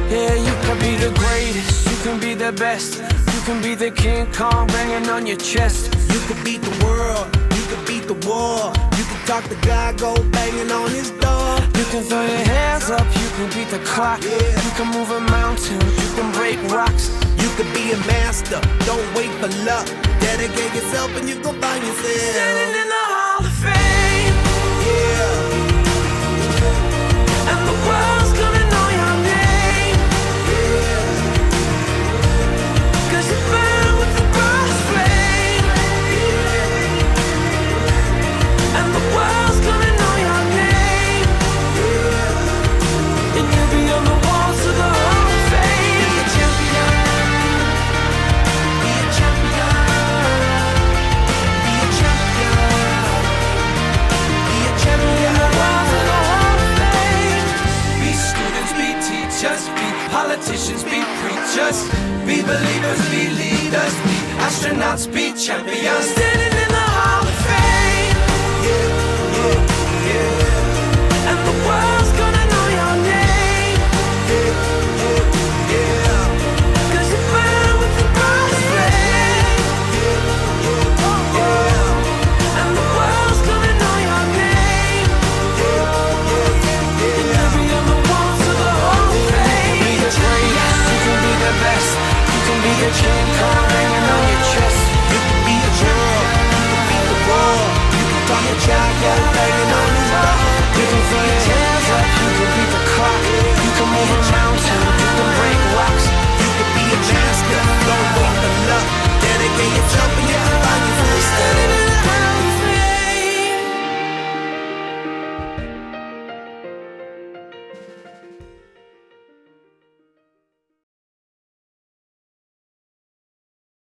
Yeah, you can be the greatest, you can be the best, you can be the King Kong banging on your chest. You can beat the world, you can beat the war. You can talk to God, go banging on his door. You can throw your hands up, you can beat the clock. Yeah. You can move a mountain, you can break rocks. You can be a master, don't wait for luck. Dedicate yourself and you gon' find yourself Standing in the Hall of Fame. Yeah. And the world's gonna know your name. Yeah. 'Cause you burn with the cross flame. And the world's gonna know your name. And you'll be on the walls of the Hall of Fame. Be a champion. Be a champion. Be a champion. Be a champion. The walls of the Hall of Fame. Be students, be teachers, be politicians, be preachers, be believers, be leaders, be astronauts, be champions. Standing in the Hall of Fame. Yeah, yeah, yeah. And the world's gonna know your name. Yeah. 'Cause you burn with the cross flame. And the world's gonna know your name. And you'll be on the walls of the Hall of Fame. You can be the greatest, you can be the best, you can be the King Kong hanging on your chest. You can be the world, you can beat the war. You can talk to God, go